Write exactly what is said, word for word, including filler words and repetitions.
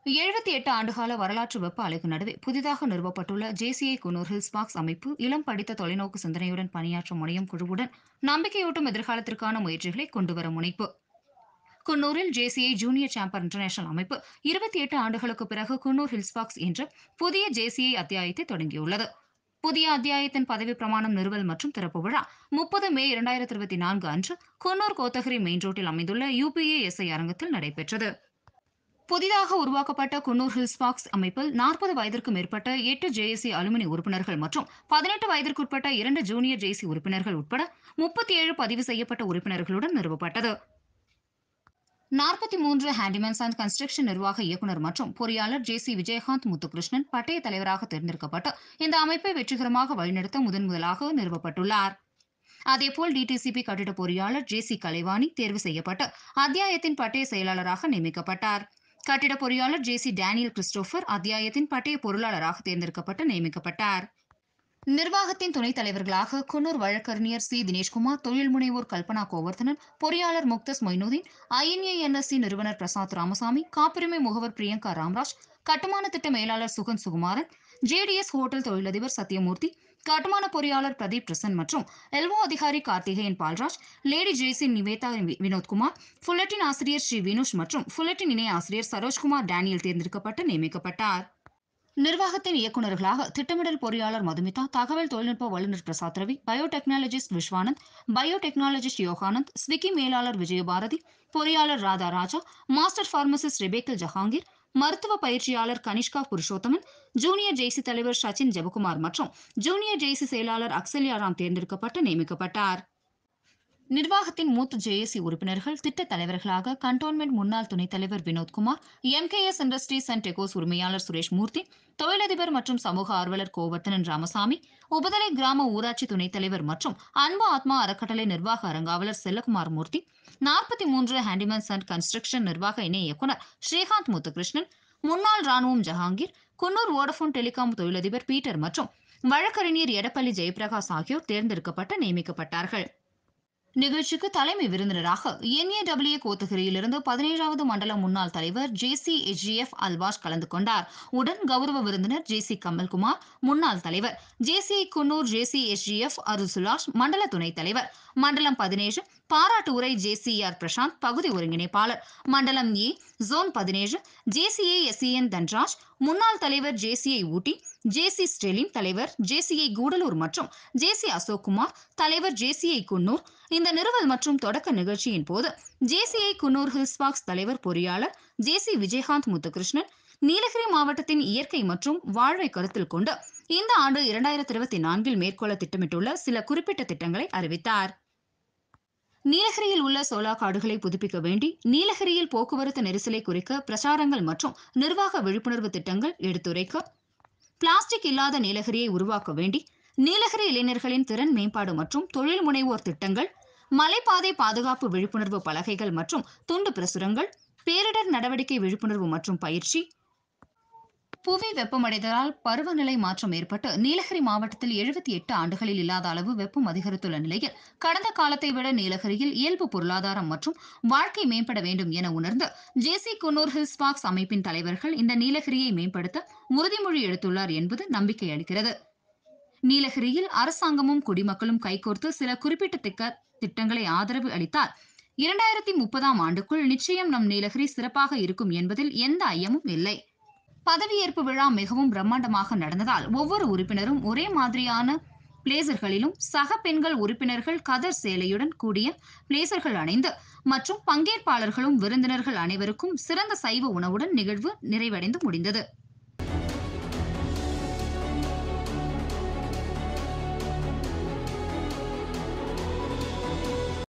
எழுபத்தி எட்டு ஆண்டுகால வரலாற்று வெப்ப அலைக்கு நடுவே புதிதாக நிறுவப்பட்டுள்ள ஜேசிஐ குன்னூர் ஹில்ஸ் பார்க்ஸ் அமைப்பு இளம் படித்த தொலைநோக்கு சிந்தனையுடன் பணியாற்ற முனையும் குழுவுடன் நம்பிக்கையூட்டும் எதிர்காலத்திற்கான முயற்சிகளை கொண்டுவர முனைப்பு. குன்னூரில் ஜேசிஐ ஜூனியர் சாம்பர் இன்டர்நேஷனல் அமைப்பு இருபத்தி எட்டு ஆண்டுகளுக்கு பிறகு குன்னூர் ஹில்ஸ் பார்க்ஸ் என்ற புதிய ஜேசிஐ அத்தியாயத்தை தொடங்கியுள்ளது. புதிய அத்தியாயத்தின் பதவி பிரமாணம் நிறுவல் மற்றும் திறப்பு விழா முப்பது மே இரண்டாயிரத்தி இருபத்தி நான்கு அன்று குன்னூர் கோத்தகிரி மெயின் ரோட்டில் அமைந்துள்ள யுபிஏஎஸ்ஐ அரங்கத்தில் நடைபெற்றது. புதிதாக உருவாக்கப்பட்ட குன்னூர் ஹில்ஸ் பார்க்ஸ் அமைப்பில் நாற்பது வயதிற்கு மேற்பட்ட எட்டு ஜேஏசி அலுமினி உறுப்பினர்கள் மற்றும் பதினெட்டு வயதிற்குட்பட்ட இரண்டு ஜூனியர் ஜேசி உறுப்பினர்கள் உட்பட முப்பத்தி ஏழு பதிவு செய்யப்பட்ட உறுப்பினர்களுடன் நிறுவப்பட்டது. நாற்பத்தி மூன்று ஹேண்டிமேன்ஸ் அண்ட் கன்ஸ்ட்ரக்ஷன் நிர்வாக இயக்குநர் மற்றும் பொறியாளர் ஜே சி விஜயகாந்த் முத்துகிருஷ்ணன் பட்டய தலைவராக தேர்ந்தெடுக்கப்பட்டு இந்த அமைப்பை வெற்றிகரமாக வழிநடத்த முதன் முதலாக நிறுவப்பட்டுள்ளார். அதேபோல் டிடிசிபி கட்டிட பொறியாளர் ஜே சி கலைவாணி தேர்வு செய்யப்பட்டு அத்தியாயத்தின் பட்டய செயலாளராக நியமிக்கப்பட்டார். கட்டிட பொறியாளர் ஜே சி டேனியல் கிறிஸ்டோபர் அத்தியாயத்தின் பட்டய பொருளாளராக தேர்ந்தெடுக்கப்பட்டு நியமிக்கப்பட்டார். நிர்வாகத்தின் துணைத் தலைவர்களாக குன்னூர் வழக்கறிஞர் சி தினேஷ்குமார், தொழில் முனைவோர் கல்பனா கோவர்தனன், பொறியாளர் முக்தஸ் மொய்னுதீன், ஐஎன்ஏஎன்எஸ்சி நிறுவனர் பிரசாத் ராமசாமி, காப்புரிமை முகவர் பிரியங்கா ராம்ராஜ், கட்டுமான திட்ட மேலாளர் சுகன் சுகுமாரன், ஜேடிஎஸ் ஹோட்டல் தொழிலதிபர் சத்யமூர்த்தி, கட்டுமான பொறியாளர் பிரதீப் பிரசன் மற்றும் எல்ஓ அதிகாரி Karthikeyan Balraj, lady JC Nivetha Vinothkumar, bulletin ஆசிரியர் ஸ்ரீ வினுஷ் மற்றும் புல்லட்டின் இணை ஆசிரியர் சரோஜ்குமார் டேனியல் தேர்ந்தெடுக்கப்பட்டு நியமிக்கப்பட்டார். நிர்வாகத்தின் இயக்குநர்களாக திட்டமிடல் பொறியாளர் மதுமிதா, தகவல் தொழில்நுட்ப வல்லுநர் பிரசாத் ரவி, பயோடெக்னாலஜிஸ்ட் விஸ்வானந்த், பயோடெக்னாலஜிஸ்ட் யோகானந்த், ஸ்விக்கி மேலாளர் விஜயபாரதி, பொறியாளர் Radha Raja, master pharmacist Rebecca Jahangir, மருத்துவ பயிற்சியாளர் கனிஷ்கா புருஷோத்தமன், ஜூனியர் ஜேசி தலைவர் சச்சின் ஜெபகுமார் மற்றும் ஜூனியர் ஜேசி செயலாளர் அக்சல்யாராம் தேர்ந்தெடுக்கப்பட்டு நியமிக்கப்பட்டார். நிர்வாகத்தின் மூத்த ஜேஏசி உறுப்பினர்கள் திட்ட தலைவர்களாக கண்டோன்மெண்ட் முன்னாள் துணைத் தலைவர் வினோத்குமார், எம்கேஎஸ் இண்டஸ்ட்ரீஸ் அண்ட் டெகோஸ் உரிமையாளர் சுரேஷ் மூர்த்தி, தொழிலதிபர் மற்றும் சமூக ஆர்வலர் கோவர்த்தனன் ராமசாமி, உபதலை கிராம ஊராட்சி துணைத் தலைவர் மற்றும் அன்பு ஆத்மா அறக்கட்டளை நிர்வாக அரங்காவலர் செல்லகுமார் மூர்த்தி, நாற்பத்தி மூன்று ஹேண்டிமேன்ஸ் அண்ட் கன்ஸ்ட்ரக்ஷன் நிர்வாக இணை இயக்குநர் ஸ்ரீகாந்த் முத்துகிருஷ்ணன், முன்னாள் ராணுவம் ஜஹாங்கீர், குன்னூர் வோடபோன் டெலிகாம் தொழிலதிபர் பீட்டர் மற்றும் வழக்கறிஞர் எடப்பள்ளி ஜெயபிரகாஷ் ஆகியோர் தேர்ந்தெடுக்கப்பட்டு நியமிக்கப்பட்டார்கள். நிகழ்ச்சிக்கு தலைமை விருந்தினராக என்ஏடபிள்யூ கோத்தகிரியிலிருந்து பதினேழாவது மண்டல முன்னாள் தலைவர் ஜே சி எச்ஜிஎஃப் அல்வாஷ் கலந்து கொண்டார். உடன் கௌரவ விருந்தினர் ஜே சி கமல்குமார், முன்னாள் தலைவர் JC Coonoor J C HGF அருசுலாஷ், மண்டல துணைத் தலைவர், மண்டலம் பதினேழு பாராட்டு உரை ஜே சி ஆர் பிரசாந்த், பகுதி ஒருங்கிணைப்பாளர், மண்டலம் ஏ ஜோன் பதினேழு ஜேசிஐ எஸ்இஎன் தன்ராஜ், முன்னாள் தலைவர் ஜேசிஐ ஊட்டி, ஜேசி ஸ்டெலின், தலைவர் ஜேசிஐ கூடலூர் மற்றும் ஜேசி அசோக்குமார், தலைவர் ஜேசிஐ குன்னூர். இந்த நிறுவல் மற்றும் தொடக்க நிகழ்ச்சியின் போது ஜேசிஐ குன்னூர் ஹில்ஸ் பார்க்ஸ் தலைவர் பொறியாளர் ஜே சி விஜயகாந்த் முத்துகிருஷ்ணன் நீலகிரி மாவட்டத்தின் இயற்கை மற்றும் வாழ்வை கருத்தில் கொண்டு இந்த ஆண்டு இரண்டாயிரத்தி இருபத்தி நான்கில் மேற்கொள்ள திட்டமிட்டுள்ள சில குறிப்பிட்ட திட்டங்களை அறிவித்தார். நீலகிரியில் உள்ள சோலா காடுகளை புதுப்பிக்க வேண்டி நீலகிரியில் போக்குவரத்து நெரிசலை குறைக்க பிரச்சாரங்கள் மற்றும் நிர்வாக விழிப்புணர்வு திட்டங்கள் எடுத்துரைக்க, பிளாஸ்டிக் இல்லாத நீலகிரியை உருவாக்க வேண்டி நீலகிரி இளைஞர்களின் திறன் மேம்பாடு மற்றும் தொழில் முனைவோர் திட்டங்கள், மலைப்பாதை பாதுகாப்பு விழிப்புணர்வு பலகைகள் மற்றும் துண்டு பிரசுரங்கள், பேரிடர் நடவடிக்கை விழிப்புணர்வு மற்றும் பயிற்சி. புவி வெப்பமடைதலால் பருவநிலை மாற்றம் ஏற்பட்டு நீலகிரி மாவட்டத்தில் எழுபத்தி எட்டு ஆண்டுகளில் இல்லாத அளவு வெப்பம் அதிகரித்துள்ள நிலையில் கடந்த காலத்தை விட நீலகிரியில் இயல்பு பொருளாதாரம் மற்றும் வாழ்க்கை மேம்பட வேண்டும் என உணர்ந்து ஜேசி குன்னூர் ஹில்ஸ் பார்க்ஸ் அமைப்பின் தலைவர்கள் இந்த நீலகிரியை மேம்படுத்த உறுதிமொழி எடுத்துள்ளார் என்பது நம்பிக்கை அளிக்கிறது. நீலகிரியில் அரசாங்கமும் குடிமக்களும் கைகோர்த்து சில குறிப்பிட்ட திட்டங்களை ஆதரவு அளித்தால் இரண்டாயிரத்தி முப்பதாம் ஆண்டுக்குள் நிச்சயம் நம் நீலகிரி சிறப்பாக இருக்கும் என்பதில் எந்த ஐயமும் இல்லை. பதவியேற்பு விழா மிகவும் பிரம்மாண்டமாக நடந்ததால் ஒவ்வொரு உறுப்பினரும் ஒரே மாதிரியான பிளேசர்களிலும் சக பெண்கள் உறுப்பினர்கள் கதர் சேலையுடன் கூடிய பிளேசர்கள் அணிந்து மற்றும் பங்கேற்பாளர்களும் விருந்தினர்கள் அனைவருக்கும் சிறந்த சைவ உணவுடன் நிகழ்வு நிறைவடைந்து முடிந்தது.